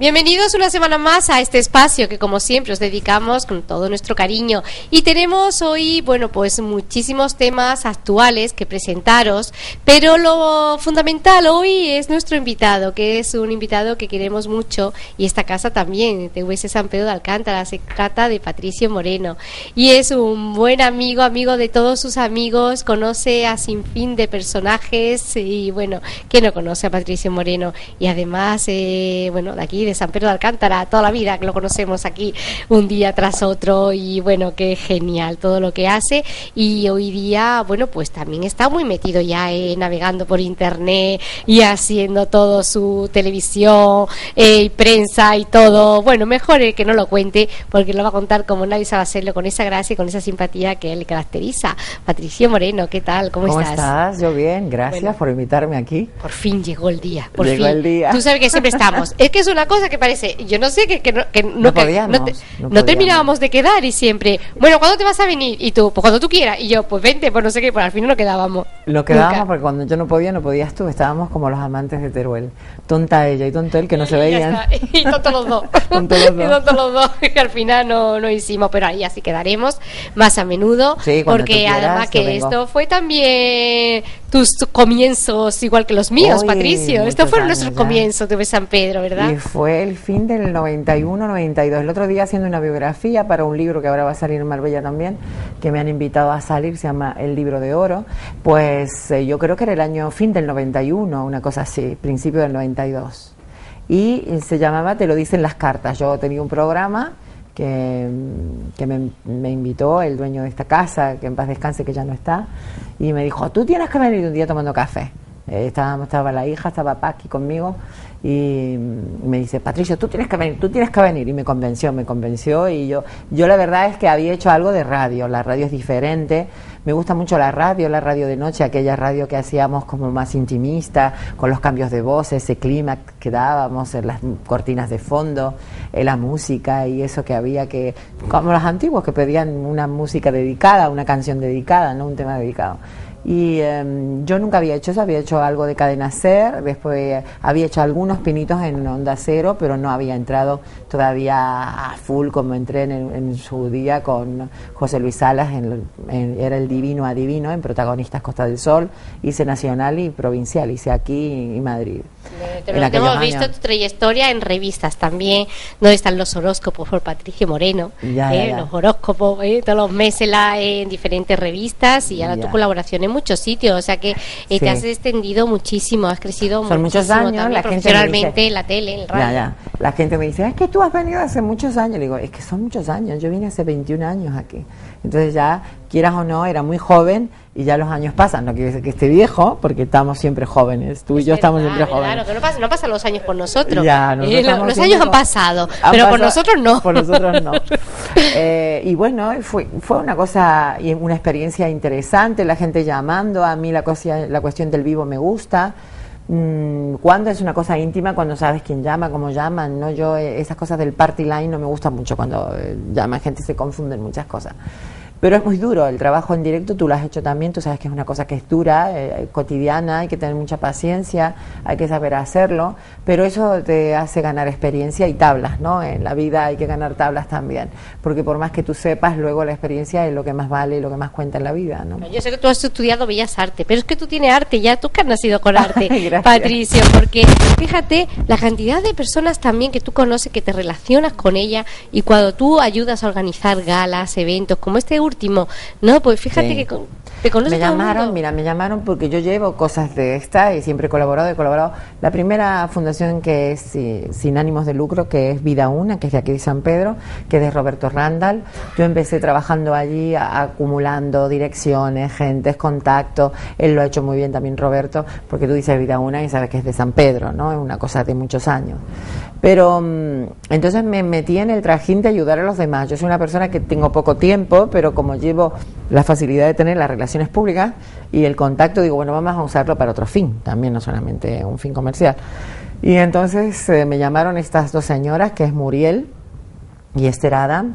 Bienvenidos una semana más a este espacio que como siempre os dedicamos con todo nuestro cariño y tenemos hoy, bueno, pues muchísimos temas actuales que presentaros, pero lo fundamental hoy es nuestro invitado, que es un invitado que queremos mucho y esta casa también, TVS San Pedro de Alcántara, se trata de Patricio Moreno y es un buen amigo de todos sus amigos, conoce a sinfín de personajes y bueno, ¿quién no conoce a Patricio Moreno? Y además, bueno, de aquí de San Pedro de Alcántara, toda la vida que lo conocemos aquí un día tras otro y bueno, qué genial todo lo que hace y hoy día, bueno, pues también está muy metido ya navegando por internet y haciendo todo su televisión y prensa y todo, bueno, mejor que no lo cuente porque lo va a contar como nadie sabe hacerlo, con esa gracia y con esa simpatía que él le caracteriza. Patricio Moreno, ¿qué tal? ¿Cómo estás? Yo bien, gracias por invitarme aquí. Por fin llegó el día, llegó el día. Tú sabes que siempre estamos. Es que es una cosa que parece, yo no sé, no terminábamos de quedar y siempre, bueno, ¿cuándo te vas a venir? Y tú, pues cuando tú quieras. Y yo, pues vente, pues no sé qué, pues al fin no quedábamos. Lo quedábamos porque cuando yo no podías tú. Estábamos como los amantes de Teruel. Tonta ella y tonto él que no se veían. Y tontos los dos. Tontos los dos. Que al final no hicimos, pero ahí así quedaremos más a menudo. Sí, porque además que esto fue también tus comienzos igual que los míos, Patricio. Estos fueron nuestros comienzos de San Pedro, ¿verdad? Y fue el fin del 91-92. El otro día haciendo una biografía para un libro que ahora va a salir en Marbella también, que me han invitado a salir, se llama El Libro de Oro. Pues yo creo que era el fin del 91, una cosa así, principio del 92. Y se llamaba Te lo dicen las cartas. Yo tenía un programa que me invitó el dueño de esta casa, que en paz descanse, que ya no está, y me dijo, tú tienes que venir un día tomando café. Estaba la hija, estaba Paqui conmigo y me dice, Patricio, tú tienes que venir, y me convenció y yo la verdad es que había hecho algo de radio. La radio es diferente, me gusta mucho la radio de noche, aquella radio que hacíamos como más intimista, con los cambios de voz, ese clima que dábamos, las cortinas de fondo, la música y eso que había, que como los antiguos que pedían una música dedicada, una canción dedicada, no un tema dedicado. Y yo nunca había hecho eso, había hecho algo de Cadena Ser, después había hecho algunos pinitos en Onda Cero, pero no había entrado todavía a full como entré en su día con José Luis Salas, era el Divino a Divino, en Protagonistas Costa del Sol, hice Nacional y Provincial, hice aquí y Madrid. Hemos visto tu trayectoria en revistas también, donde están los horóscopos por Patricio Moreno, los horóscopos todos los meses en diferentes revistas y ahora tu colaboración en muchos sitios, o sea que te has extendido muchísimo, has crecido muchísimo. Son muchos años, la profesionalmente, en la tele, en el radio. La gente me dice, es que tú has venido hace muchos años. Le digo, es que son muchos años, yo vine hace 21 años aquí. Entonces ya, quieras o no, era muy joven y ya los años pasan. No quiere decir que esté viejo, porque estamos siempre jóvenes. Tú y yo estamos siempre jóvenes. Claro, que no pasan los años por nosotros. Los años han pasado, pero por nosotros no. Por nosotros no. Y bueno, fue una cosa, una experiencia interesante, la gente llamando. A mí la cuestión del vivo me gusta. Cuando es una cosa íntima, cuando sabes quién llama, cómo llaman, ¿no? Yo esas cosas del party line no me gustan mucho, cuando llama gente se confunden muchas cosas. Pero es muy duro, el trabajo en directo tú lo has hecho también, tú sabes que es una cosa que es dura, cotidiana, hay que tener mucha paciencia, hay que saber hacerlo, pero eso te hace ganar experiencia y tablas, ¿no? En la vida hay que ganar tablas también, porque por más que tú sepas, luego la experiencia es lo que más vale y lo que más cuenta en la vida, ¿no? Yo sé que tú has estudiado Bellas Artes, pero es que tú tienes arte ya, tú que has nacido con arte, Patricio, porque fíjate la cantidad de personas también que tú conoces, que te relacionas con ella y cuando tú ayudas a organizar galas, eventos, como este último, no, pues fíjate que te conoces. Me llamaron porque yo llevo cosas de esta y siempre he colaborado. La primera fundación que es sin ánimos de lucro, que es Vida Una, que es de aquí de San Pedro, que es de Roberto Randall. Yo empecé trabajando allí, acumulando direcciones, gentes, contactos. Él lo ha hecho muy bien también, Roberto, porque tú dices Vida Una y sabes que es de San Pedro, ¿no? Es una cosa de muchos años. Pero entonces me metí en el trajín de ayudar a los demás. Yo soy una persona que tengo poco tiempo, pero como llevo la facilidad de tener las relaciones públicas y el contacto, digo, bueno, vamos a usarlo para otro fin, también no solamente un fin comercial. Y entonces me llamaron estas dos señoras, que es Muriel y Esther Adam,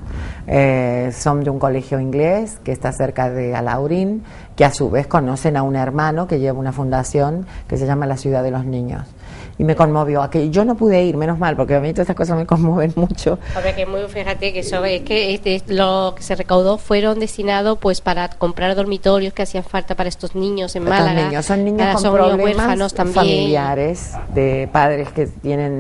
son de un colegio inglés que está cerca de Alaurín, que a su vez conocen a un hermano que lleva una fundación que se llama La Ciudad de los Niños. y me conmovió. A que yo no pude ir, menos mal, porque a mí todas estas cosas me conmueven mucho. Hombre, que muy, fíjate que eso es que lo que se recaudó fueron destinados pues para comprar dormitorios que hacían falta para estos niños en Málaga. Son niños con problemas familiares, de padres que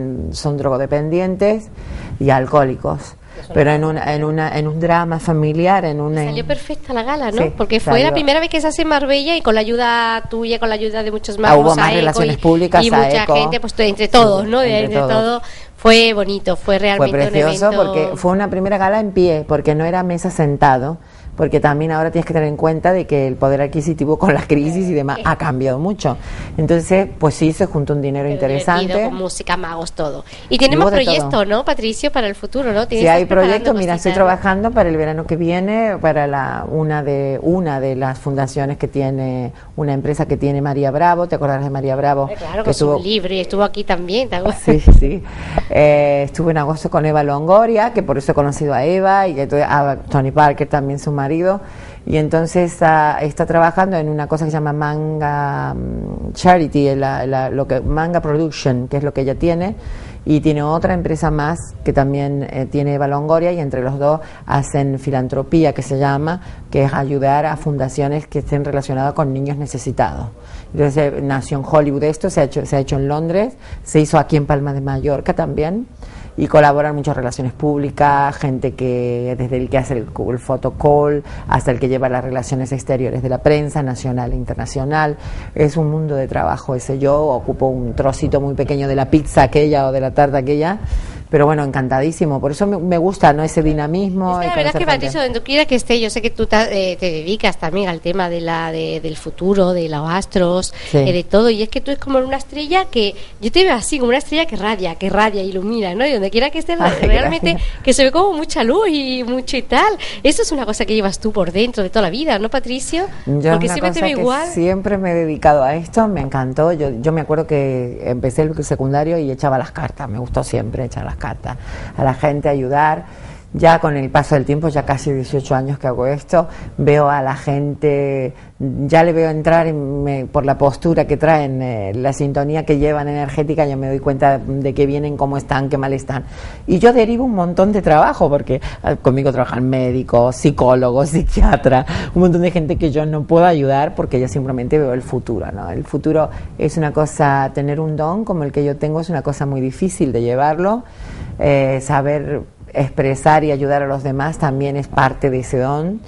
son drogodependientes y alcohólicos. Pero en un drama familiar, Salió perfecta la gala, ¿no? Sí, porque fue la primera vez que se hace en Marbella y con la ayuda tuya, con la ayuda de muchos más, hubo más relaciones públicas, y mucha gente, pues entre todos, ¿no? Entre todos. Fue bonito, fue realmente fue precioso un evento. Porque fue una primera gala en pie, porque no era mesa sentado, porque también ahora tienes que tener en cuenta de que el poder adquisitivo con la crisis y demás ha cambiado mucho. Entonces, pues sí, se juntó un dinero interesante. Con música, magos, todo. Y tenemos proyectos, ¿no, Patricio, para el futuro, ¿no? Sí, hay proyectos. Mira, estoy trabajando para el verano que viene, para una de las fundaciones que tiene, una empresa que tiene María Bravo. ¿Te acordarás de María Bravo? Claro, que estuvo libre y estuvo aquí también, ¿te acuerdas? Sí. Estuve en agosto con Eva Longoria, que por eso he conocido a Eva, y a Tony Parker también, su marido, y entonces está trabajando en una cosa que se llama Manga Charity, Manga Production, que es lo que ella tiene, y tiene otra empresa más que también tiene Eva Longoria, y entre los dos hacen filantropía, que se llama, que es ayudar a fundaciones que estén relacionadas con niños necesitados. Entonces nació en Hollywood esto, se ha hecho en Londres, se hizo aquí en Palma de Mallorca también, y colaboran muchas relaciones públicas, gente que desde el que hace el photocall hasta el que lleva las relaciones exteriores de la prensa nacional e internacional. Es un mundo de trabajo ese. Yo ocupo un trocito muy pequeño de la pizza aquella o de la tarta aquella, pero bueno, encantadísimo. Por eso me gusta, ¿no?, ese dinamismo. La verdad que, Patricio, donde quiera que esté, yo sé que tú te dedicas también al tema del futuro, de los astros, sí, de todo, y es que tú es como una estrella que, yo te veo así, como una estrella que radia, ilumina, ¿no? Y donde quiera que estés, realmente, gracias, que se ve como mucha luz y mucho y tal. Eso es una cosa que llevas tú por dentro de toda la vida, ¿no, Patricio? Porque siempre te ve igual. Siempre me he dedicado a esto, me encantó. Yo me acuerdo que empecé el secundario y echaba las cartas, me gustó siempre echar las cartas a la gente, ayudar. Ya con el paso del tiempo, ya casi 18 años que hago esto, veo a la gente, ya le veo entrar por la postura que traen, la sintonía que llevan energética, ya me doy cuenta de que vienen, cómo están, qué mal están. Y yo derivo un montón de trabajo, porque conmigo trabajan médicos, psicólogos, psiquiatras, un montón de gente que yo no puedo ayudar porque yo simplemente veo el futuro, ¿no? El futuro es una cosa, tener un don como el que yo tengo es una cosa muy difícil de llevarlo, saber expresar y ayudar a los demás también es parte de ese don,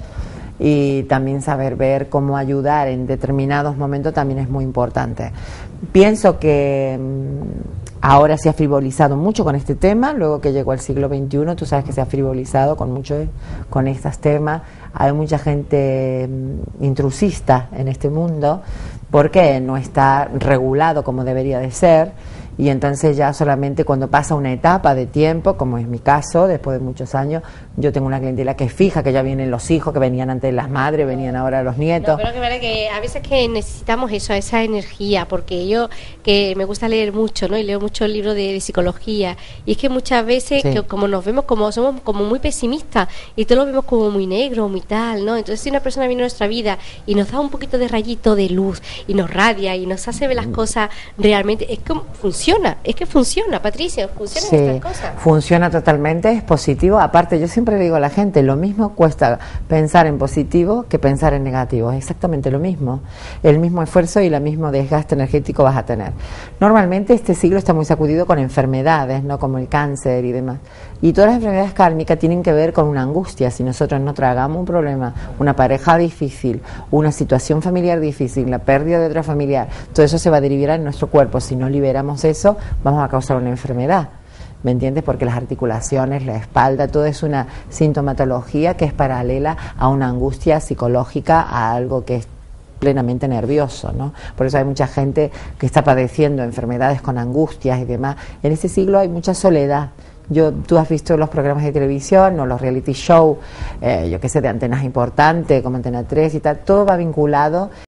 y también saber ver cómo ayudar en determinados momentos también es muy importante. Pienso que ahora se ha frivolizado mucho con este tema, luego que llegó al siglo XXI, tú sabes que se ha frivolizado con estos temas. Hay mucha gente intrusista en este mundo porque no está regulado como debería de ser. Y entonces ya solamente cuando pasa una etapa de tiempo, como es mi caso, después de muchos años, yo tengo una clientela que es fija, que ya vienen los hijos, que venían antes las madres, venían ahora los nietos. No, pero que verdad que a veces que necesitamos eso, esa energía, porque yo que me gusta leer mucho, ¿no? Y leo mucho el libro de psicología, y es que muchas veces que como nos vemos como somos como muy pesimistas y todo lo vemos como muy negro, muy tal, ¿no? Entonces si una persona viene a nuestra vida y nos da un poquito de rayito de luz y nos radia y nos hace ver las cosas realmente, es que funciona, Patricia, funciona estas cosas. Funciona totalmente, es positivo. Aparte, yo siempre le digo a la gente, lo mismo cuesta pensar en positivo que pensar en negativo, es exactamente lo mismo. El mismo esfuerzo y el mismo desgaste energético vas a tener. Normalmente este siglo está muy sacudido con enfermedades, ¿no?, como el cáncer y demás. Y todas las enfermedades kármicas tienen que ver con una angustia. Si nosotros no tragamos un problema, una pareja difícil, una situación familiar difícil, la pérdida de otra familiar, todo eso se va a derivar en nuestro cuerpo. Si no liberamos eso, vamos a causar una enfermedad, ¿me entiendes? Porque las articulaciones, la espalda, todo es una sintomatología que es paralela a una angustia psicológica, a algo que es plenamente nervioso, ¿no? Por eso hay mucha gente que está padeciendo enfermedades con angustias y demás. En este siglo hay mucha soledad. Tú has visto los programas de televisión o los reality show, yo qué sé, de antenas importantes como Antena 3 y tal, todo va vinculado